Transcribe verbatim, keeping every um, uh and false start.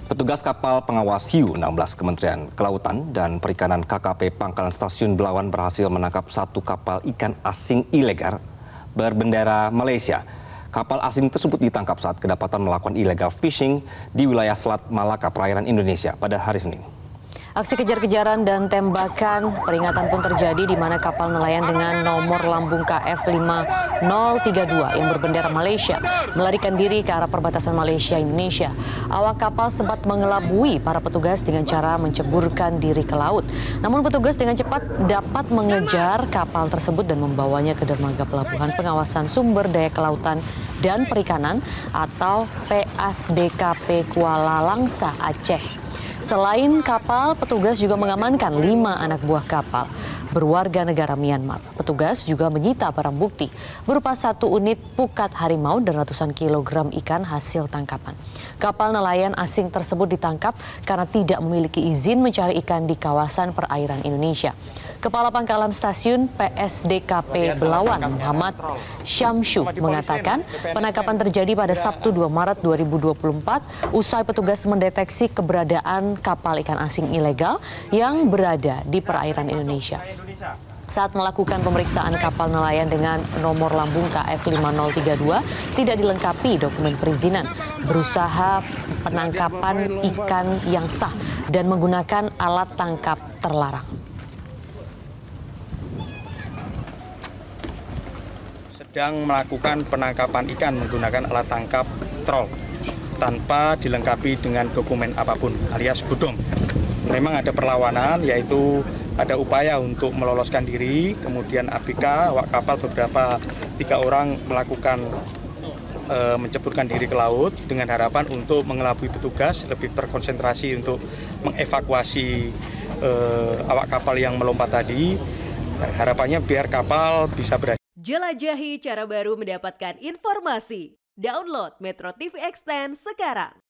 Petugas kapal pengawas hiu enam belas Kementerian Kelautan dan Perikanan K K P Pangkalan Stasiun Belawan berhasil menangkap satu kapal ikan asing ilegal berbendera Malaysia. Kapal asing tersebut ditangkap saat kedapatan melakukan illegal fishing di wilayah Selat Malaka, perairan Indonesia pada hari Senin. Aksi kejar-kejaran dan tembakan peringatan pun terjadi di mana kapal nelayan dengan nomor lambung K F lima nol tiga dua yang berbendera Malaysia melarikan diri ke arah perbatasan Malaysia-Indonesia. Awak kapal sempat mengelabui para petugas dengan cara menceburkan diri ke laut. Namun petugas dengan cepat dapat mengejar kapal tersebut dan membawanya ke dermaga Pelabuhan Pengawasan Sumber Daya Kelautan dan Perikanan atau P S D K P Kuala Langsa, Aceh. Selain kapal, petugas juga mengamankan lima anak buah kapal berwarga negara Myanmar. Petugas juga menyita barang bukti berupa satu unit pukat harimau dan ratusan kilogram ikan hasil tangkapan. Kapal nelayan asing tersebut ditangkap karena tidak memiliki izin mencari ikan di kawasan perairan Indonesia. Kepala Pangkalan Stasiun P S D K P Belawan, Muhammad Syamsu, mengatakan penangkapan terjadi pada Sabtu dua Maret dua ribu dua puluh empat usai petugas mendeteksi keberadaan kapal ikan asing ilegal yang berada di perairan Indonesia. Saat melakukan pemeriksaan kapal nelayan dengan nomor lambung K F lima nol tiga dua tidak dilengkapi dokumen perizinan, berusaha penangkapan ikan yang sah dan menggunakan alat tangkap terlarang. Sedang melakukan penangkapan ikan menggunakan alat tangkap trol tanpa dilengkapi dengan dokumen apapun alias bodong. Memang ada perlawanan, yaitu ada upaya untuk meloloskan diri, kemudian A B K, awak kapal beberapa tiga orang melakukan e, menceburkan diri ke laut dengan harapan untuk mengelabui petugas, lebih berkonsentrasi untuk mengevakuasi e, awak kapal yang melompat tadi. Harapannya biar kapal bisa berhasil. Jelajahi cara baru mendapatkan informasi. Download Metro T V Extend sekarang.